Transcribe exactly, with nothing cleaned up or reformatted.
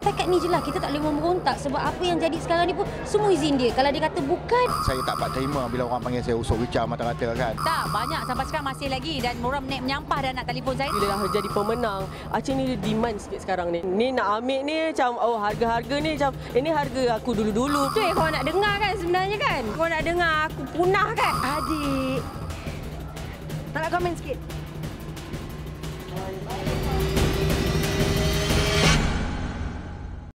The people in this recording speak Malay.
setakat ni je lah. Kita tak boleh memberontak sebab apa yang jadi sekarang ni pun semua izin dia. Kalau dia kata bukan, saya tak dapat terima bila orang panggil saya usul wicam mata-mata kan. Tak, banyak sampai sekarang masih lagi dan orang menyampah dan nak telefon saya. Bila dah jadi pemenang, Aceh ni dia demand sikit sekarang ni. Ni nak ambil ni macam, oh harga-harga ni macam, ini harga aku dulu-dulu. tu yang korang nak dengar kan sebenarnya kan. Korang nak dengar aku punah kan. Adik, tak nak komen sikit?